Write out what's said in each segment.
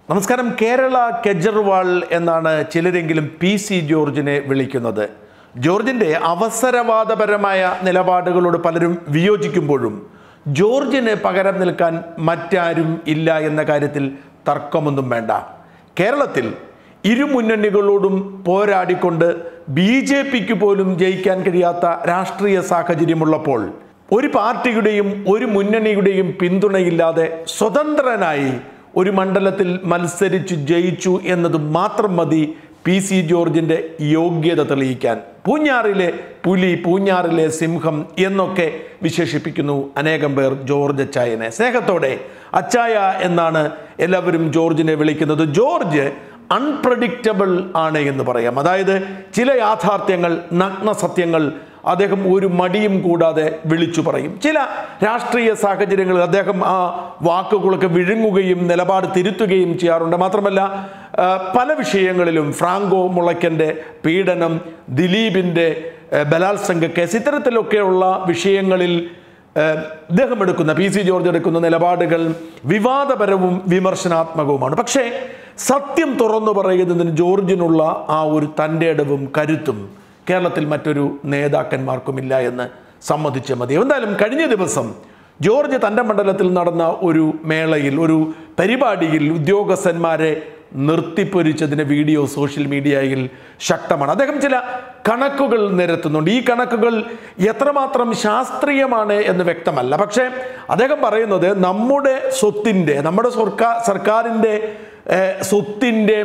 നമസ്കാരം. കേരള കെജ്രിവാൾ എന്നാണ് ചിലരെങ്കിലും PC ജോർജിനെ വിളിക്കുന്നത്. ജോർജിൻ്റെ അവസരവാദപരമായ നിലപാടുകളോട് പലരും വിയോജിക്കുമ്പോഴും ജോർജിന് പകരം നിൽക്കാൻ മറ്റാരും ഇല്ല എന്ന കാര്യത്തിൽ തർക്കമൊന്നും വേണ്ട. കേരളത്തിൽ ഇരുമുന്നണികളോടും പോരാടിക്കൊണ്ട് BJPക്ക് പോലും ജയിക്കാൻ കഴിയാത്ത രാഷ്ട്രീയ സാഹചര്യമുള്ളപ്പോൾ ഒരു പാർട്ടിയുടെയും ഒരു മുന്നണിയുടെയും പിന്തുണയില്ലാതെ സ്വതന്ത്രനായി ഒരു മണ്ഡലത്തിൽ മത്സരിച്ച് ജയിച്ചു എന്നത് മാത്രം മതി PC ജോർജിൻ്റെ യോഗ്യത തെളിയിക്കാൻ. പൂഞ്ഞാറിലെ പുലി, പൂഞ്ഞാറിലെ സിംഹം എന്നൊക്കെ വിശേഷിപ്പിക്കുന്നു അനേകം പേർ ജോർജ് അച്ചായനെ. സ്നേഹത്തോടെ അച്ചായ എന്നാണ് എല്ലാവരും ജോർജിനെ വിളിക്കുന്നത്. ജോർജ് അൺപ്രഡിക്റ്റബിൾ ആണ് എന്ന് പറയാം. അതായത് ചില യാഥാർത്ഥ്യങ്ങൾ, നഗ്ന സത്യങ്ങൾ അദ്ദേഹം ഒരു മടിയും കൂടാതെ വിളിച്ചു പറയും. ചില രാഷ്ട്രീയ സാഹചര്യങ്ങളിൽ അദ്ദേഹം ആ വാക്കുകളൊക്കെ വിഴുങ്ങുകയും നിലപാട് തിരുത്തുകയും ചെയ്യാറുണ്ട്. മാത്രമല്ല പല വിഷയങ്ങളിലും ഫ്രാങ്കോ മുളയ്ക്കൻ്റെ പീഡനം, ദിലീപിൻ്റെ ബലാത്സംഗ കേസ്, ഇത്തരത്തിലൊക്കെയുള്ള വിഷയങ്ങളിൽ അദ്ദേഹം എടുക്കുന്ന PC ജോർജ് എടുക്കുന്ന നിലപാടുകൾ വിവാദപരവും വിമർശനാത്മകവുമാണ്. പക്ഷേ സത്യം തുറന്നു പറയുന്നതിന് ജോർജിനുള്ള ആ ഒരു തൻ്റെ ഇടവും കരുത്തും കേരളത്തിൽ മറ്റൊരു നേതാക്കന്മാർക്കുമില്ല എന്ന് സമ്മതിച്ചേ മതി. എന്തായാലും കഴിഞ്ഞ ദിവസം ജോർജ് തൻ്റെ മണ്ഡലത്തിൽ നടന്ന ഒരു മേളയിൽ, ഒരു പരിപാടിയിൽ ഉദ്യോഗസ്ഥന്മാരെ നിർത്തിപ്പൊരിച്ചതിൻ്റെ വീഡിയോ സോഷ്യൽ മീഡിയയിൽ ശക്തമാണ്. അദ്ദേഹം ചില കണക്കുകൾ നിരത്തുന്നുണ്ട്. ഈ കണക്കുകൾ എത്രമാത്രം ശാസ്ത്രീയമാണ് എന്ന് വ്യക്തമല്ല. പക്ഷേ അദ്ദേഹം പറയുന്നത് നമ്മുടെ സ്വത്തിൻ്റെ, നമ്മുടെ സർക്കാരിൻ്റെ സ്വത്തിൻ്റെ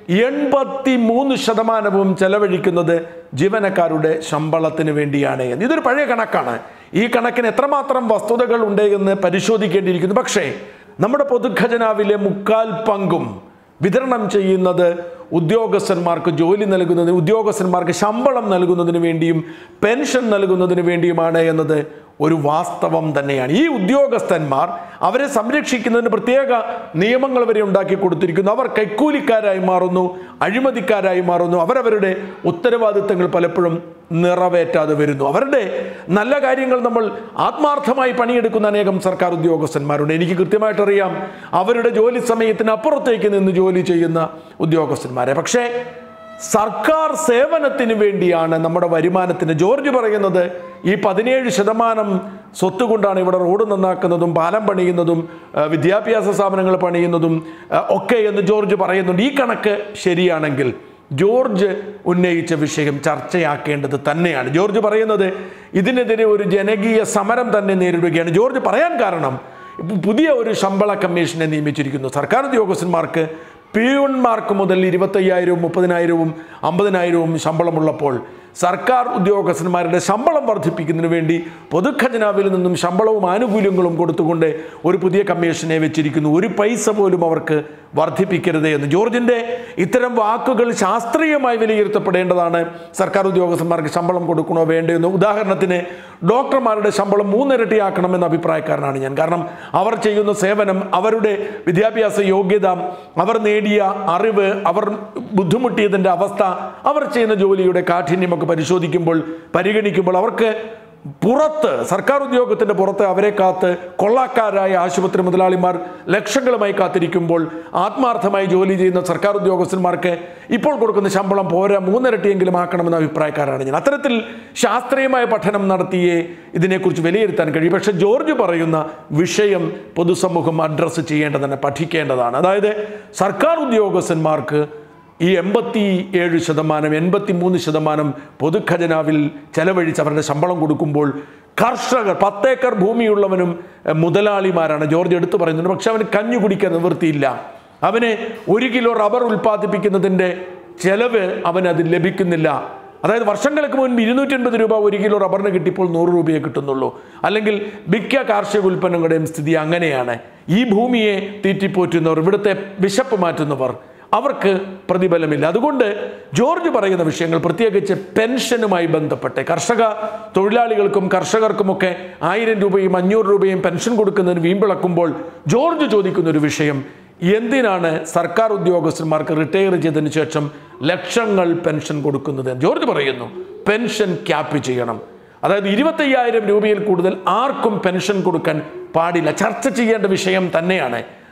83% ചെലവഴിക്കുന്നത് ജീവനക്കാരുടെ ശമ്പളത്തിന് വേണ്ടിയാണ് എന്ന്. ഇതൊരു പഴയ കണക്കാണ്. ഈ കണക്കിന് എത്രമാത്രം വസ്തുതകൾ ഉണ്ട് എന്ന് പരിശോധിക്കേണ്ടിയിരിക്കുന്നു. പക്ഷേ നമ്മുടെ പൊതുഖജനാവിലെ 3/4 പങ്കും വിതരണം ചെയ്യുന്നത് ഉദ്യോഗസ്ഥന്മാർക്ക് ജോലി നൽകുന്നതിന്, ഉദ്യോഗസ്ഥന്മാർക്ക് ശമ്പളം നൽകുന്നതിന് വേണ്ടിയും പെൻഷൻ നൽകുന്നതിന് വേണ്ടിയുമാണ് എന്നത് ഒരു വാസ്തവം തന്നെയാണ്. ഈ ഉദ്യോഗസ്ഥന്മാർ അവരെ സംരക്ഷിക്കുന്നതിന് പ്രത്യേക നിയമങ്ങൾ വരെ ഉണ്ടാക്കി കൊടുത്തിരിക്കുന്നു. അവർ കൈക്കൂലിക്കാരായി മാറുന്നു, അഴിമതിക്കാരായി മാറുന്നു. അവരവരുടെ ഉത്തരവാദിത്തങ്ങൾ പലപ്പോഴും നിറവേറ്റാതെ വരുന്നു. അവരുടെ നല്ല കാര്യങ്ങൾ നമ്മൾ ആത്മാർത്ഥമായി പണിയെടുക്കുന്ന അനേകം സർക്കാർ ഉദ്യോഗസ്ഥന്മാരുണ്ട്. എനിക്ക് കൃത്യമായിട്ടറിയാം അവരുടെ ജോലി സമയത്തിന് അപ്പുറത്തേക്ക് നിന്ന് ജോലി ചെയ്യുന്ന ഉദ്യോഗസ്ഥന്മാരെ. പക്ഷേ സർക്കാർ സേവനത്തിന് വേണ്ടിയാണ് നമ്മുടെ വരുമാനത്തിന്. ജോർജ് പറയുന്നത് ഈ 17% സ്വത്ത് കൊണ്ടാണ് ഇവിടെ റോഡ് നന്നാക്കുന്നതും പാലം പണിയുന്നതും വിദ്യാഭ്യാസ സ്ഥാപനങ്ങൾ പണിയുന്നതും ഒക്കെ എന്ന് ജോർജ് പറയുന്നുണ്ട്. ഈ കണക്ക് ശരിയാണെങ്കിൽ ജോർജ് ഉന്നയിച്ച വിഷയം ചർച്ചയാക്കേണ്ടത് തന്നെയാണ്. ജോർജ് പറയുന്നത് ഇതിനെതിരെ ഒരു ജനകീയ സമരം തന്നെ നേരിടുകയാണ്. ജോർജ് പറയാൻ കാരണം പുതിയ ഒരു ശമ്പള കമ്മീഷനെ നിയമിച്ചിരിക്കുന്നു. സർക്കാർ ഉദ്യോഗസ്ഥന്മാർക്ക് പിയൂൺമാർക്ക് മുതൽ 25,000, 30,000, 50,000 ശമ്പളമുള്ളപ്പോൾ സർക്കാർ ഉദ്യോഗസ്ഥന്മാരുടെ ശമ്പളം വർദ്ധിപ്പിക്കുന്നതിന് വേണ്ടി പൊതുഖജനാവിൽ നിന്നും ശമ്പളവും ആനുകൂല്യങ്ങളും കൊടുത്തുകൊണ്ട് ഒരു പുതിയ കമ്മീഷനെ വെച്ചിരിക്കുന്നു. ഒരു പൈസ പോലും അവർക്ക് വർദ്ധിപ്പിക്കരുത് എന്ന്. ജോർജിൻ്റെ ഇത്തരം വാക്കുകൾ ശാസ്ത്രീയമായി വിലയിരുത്തപ്പെടേണ്ടതാണ്. സർക്കാർ ഉദ്യോഗസ്ഥന്മാർക്ക് ശമ്പളം കൊടുക്കണോ വേണ്ടയോ? ഉദാഹരണത്തിന് ഡോക്ടർമാരുടെ ശമ്പളം 3 ഇരട്ടിയാക്കണമെന്ന അഭിപ്രായക്കാരനാണ് ഞാൻ. കാരണം അവർ ചെയ്യുന്ന സേവനം, അവരുടെ വിദ്യാഭ്യാസ യോഗ്യത, അവർ നേടിയ അറിവ്, അവർ ബുദ്ധിമുട്ടിയതിൻ്റെ അവസ്ഥ, അവർ ചെയ്യുന്ന ജോലിയുടെ കാഠിന്യമൊക്കെ പരിഗണിക്കുമ്പോൾ അവർക്ക് പുറത്ത്, സർക്കാർ ഉദ്യോഗത്തിൻ്റെ പുറത്ത് അവരെ കാത്ത് കൊള്ളക്കാരായ ആശുപത്രി മുതലാളിമാർ ലക്ഷങ്ങളുമായി കാത്തിരിക്കുമ്പോൾ ആത്മാർത്ഥമായി ജോലി ചെയ്യുന്ന സർക്കാർ ഉദ്യോഗസ്ഥന്മാർക്ക് ഇപ്പോൾ കൊടുക്കുന്ന ശമ്പളം പോരാ, 3 ഇരട്ടിയെങ്കിലും ആക്കണമെന്ന അഭിപ്രായക്കാരാണ് ഞാൻ. അത്തരത്തിൽ ശാസ്ത്രീയമായ പഠനം നടത്തിയേ ഇതിനെക്കുറിച്ച് വിലയിരുത്താൻ കഴിയും. പക്ഷേ ജോർജ് പറയുന്ന വിഷയം പൊതുസമൂഹം അഡ്രസ്സ് ചെയ്യേണ്ടതാണ്, പഠിക്കേണ്ടതാണ്. അതായത് സർക്കാർ ഉദ്യോഗസ്ഥന്മാർക്ക് ഈ 87%, 83% പൊതുഖജനാവിൽ ചെലവഴിച്ച് അവരുടെ ശമ്പളം കൊടുക്കുമ്പോൾ കർഷകർ, 10 ഏക്കർ ഭൂമിയുള്ളവനും മുതലാളിമാരാണ്. ജോർജ് എടുത്തു പറയുന്നുണ്ട്. പക്ഷെ അവന് കഞ്ഞു കുടിക്കാൻ നിവൃത്തിയില്ല. അവന് 1 കിലോ റബ്ബർ ഉൽപ്പാദിപ്പിക്കുന്നതിൻ്റെ ചെലവ് അവനത് ലഭിക്കുന്നില്ല. അതായത് വർഷങ്ങൾക്ക് മുൻപ് 280 രൂപ 1 കിലോ റബ്ബറിന് കിട്ടിയപ്പോൾ 100 രൂപയെ കിട്ടുന്നുള്ളൂ. അല്ലെങ്കിൽ മിക്ക കാർഷിക ഉൽപ്പന്നങ്ങളുടെയും സ്ഥിതി അങ്ങനെയാണ്. ഈ ഭൂമിയെ തീറ്റിപ്പോറ്റുന്നവർ, ഇവിടുത്തെ വിശപ്പ് മാറ്റുന്നവർ, അവർക്ക് പ്രതിഫലമില്ല. അതുകൊണ്ട് ജോർജ് പറയുന്ന വിഷയങ്ങൾ, പ്രത്യേകിച്ച് പെൻഷനുമായി ബന്ധപ്പെട്ട് കർഷക തൊഴിലാളികൾക്കും കർഷകർക്കുമൊക്കെ 1000 രൂപയും 500 രൂപയും പെൻഷൻ കൊടുക്കുന്നതിന് വീമ്പിളക്കുമ്പോൾ ജോർജ് ചോദിക്കുന്ന ഒരു വിഷയം, എന്തിനാണ് സർക്കാർ ഉദ്യോഗസ്ഥന്മാർക്ക് റിട്ടയർ ചെയ്തതിന് ശേഷം ലക്ഷങ്ങൾ പെൻഷൻ കൊടുക്കുന്നത്? ജോർജ് പറയുന്നു പെൻഷൻ ക്യാപ്പ് ചെയ്യണം. അതായത് 25,000 രൂപയിൽ കൂടുതൽ ആർക്കും പെൻഷൻ കൊടുക്കാൻ പാടില്ല. ചർച്ച ചെയ്യേണ്ട വിഷയം തന്നെയാണ്.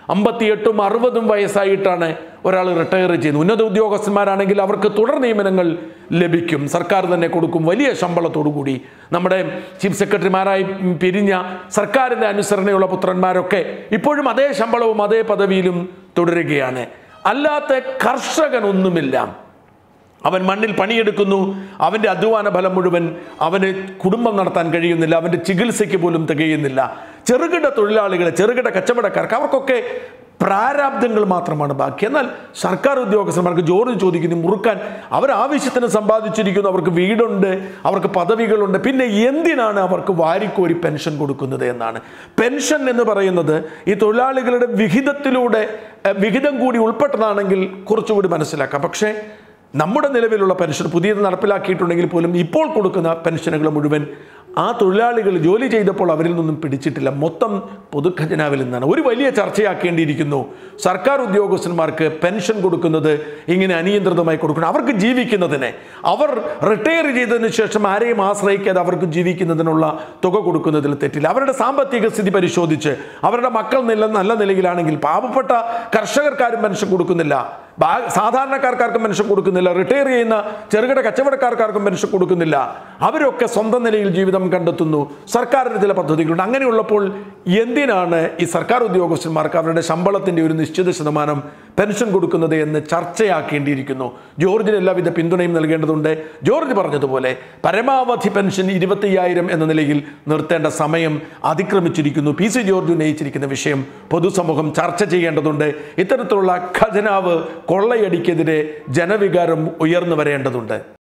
58ഉം 60ഉം വയസ്സായിട്ടാണ് ഒരാൾ റിട്ടയർ ചെയ്യുന്നത്. ഉന്നത ഉദ്യോഗസ്ഥന്മാരാണെങ്കിൽ അവർക്ക് തുടർ നിയമനങ്ങൾ ലഭിക്കും, സർക്കാർ തന്നെ കൊടുക്കും വലിയ ശമ്പളത്തോടു കൂടി. നമ്മുടെ ചീഫ് സെക്രട്ടറിമാരായി പിരിഞ്ഞ സർക്കാരിൻ്റെ അനുസരണയുള്ള പുത്രന്മാരൊക്കെ ഇപ്പോഴും അതേ ശമ്പളവും അതേ പദവിയിലും തുടരുകയാണ്. അല്ലാത്ത കർഷകനൊന്നുമില്ല. അവൻ മണ്ണിൽ പണിയെടുക്കുന്നു, അവൻ്റെ അധ്വാന ഫലം മുഴുവൻ അവന് കുടുംബം നടത്താൻ കഴിയുന്നില്ല, അവൻ്റെ ചികിത്സയ്ക്ക് പോലും തികയുന്നില്ല. ചെറുകിട തൊഴിലാളികളെ, ചെറുകിട കച്ചവടക്കാർക്ക് അവർക്കൊക്കെ പ്രാരാബ്ദങ്ങൾ മാത്രമാണ് ബാക്കി. എന്നാൽ സർക്കാർ ഉദ്യോഗസ്ഥന്മാർക്ക് ജോർജ് ചോദിക്കുന്നു, മുറുക്കാൻ അവർ ആവശ്യത്തിന് സമ്പാദിച്ചിരിക്കുന്നു, അവർക്ക് വീടുണ്ട്, അവർക്ക് പദവികളുണ്ട്, പിന്നെ എന്തിനാണ് അവർക്ക് വാരിക്കോരി പെൻഷൻ കൊടുക്കുന്നത് എന്നാണ്. പെൻഷൻ എന്ന് പറയുന്നത് ഈ തൊഴിലാളികളുടെ വിഹിതം കൂടി ഉൾപ്പെട്ടതാണെങ്കിൽ കുറച്ചുകൂടി മനസ്സിലാക്കാം. പക്ഷേ നമ്മുടെ നിലവിലുള്ള പെൻഷൻ പുതിയത് നടപ്പിലാക്കിയിട്ടുണ്ടെങ്കിൽ പോലും ഇപ്പോൾ കൊടുക്കുന്ന പെൻഷനുകൾ മുഴുവൻ ആ തൊഴിലാളികൾ ജോലി ചെയ്തപ്പോൾ അവരിൽ നിന്നും പിടിച്ചിട്ടില്ല, മൊത്തം പൊതുഖജനാവിൽ നിന്നാണ്. ഒരു വലിയ ചർച്ചയാക്കേണ്ടിയിരിക്കുന്നു. സർക്കാർ ഉദ്യോഗസ്ഥന്മാർക്ക് പെൻഷൻ കൊടുക്കുന്നത് ഇങ്ങനെ അനിയന്ത്രിതമായി കൊടുക്കണം. അവർക്ക് ജീവിക്കുന്നതിന്, അവർ റിട്ടയർ ചെയ്തതിന് ശേഷം ആരെയും ആശ്രയിക്കാതെ അവർക്ക് ജീവിക്കുന്നതിനുള്ള തുക കൊടുക്കുന്നതിൽ തെറ്റില്ല. അവരുടെ സാമ്പത്തിക സ്ഥിതി പരിശോധിച്ച് അവരുടെ മക്കൾ നല്ല നിലയിലാണെങ്കിൽ പാവപ്പെട്ട കർഷകർക്കാരും പെൻഷൻ കൊടുക്കുന്നില്ല, സാധാരണക്കാർക്കാർക്കും പെൻഷൻ കൊടുക്കുന്നില്ല, റിട്ടയർ ചെയ്യുന്ന ചെറുകിട കച്ചവടക്കാർക്കാർക്കും പെൻഷൻ കൊടുക്കുന്നില്ല. അവരൊക്കെ സ്വന്തം നിലയിൽ ജീവിതം കണ്ടെത്തുന്നു. സർക്കാരിന് ചില പദ്ധതികളുണ്ട്. അങ്ങനെയുള്ളപ്പോൾ എന്തിനാണ് ഈ സർക്കാർ ഉദ്യോഗസ്ഥന്മാർക്ക് അവരുടെ ശമ്പളത്തിൻ്റെ ഒരു നിശ്ചിത ശതമാനം പെൻഷൻ കൊടുക്കുന്നത് എന്ന് ചർച്ചയാക്കേണ്ടിയിരിക്കുന്നു. ജോർജിന് എല്ലാവിധ പിന്തുണയും നൽകേണ്ടതുണ്ട്. ജോർജ് പറഞ്ഞതുപോലെ പരമാവധി പെൻഷൻ 25,000 എന്ന നിലയിൽ നിർത്തേണ്ട സമയം അതിക്രമിച്ചിരിക്കുന്നു. PC ജോർജ് ഉന്നയിച്ചിരിക്കുന്ന വിഷയം പൊതുസമൂഹം ചർച്ച ചെയ്യേണ്ടതുണ്ട്. ഇത്തരത്തിലുള്ള ഖജനാവ് കൊള്ളയടിക്കെതിരെ ജനവികാരം ഉയർന്നു വരേണ്ടതുണ്ട്.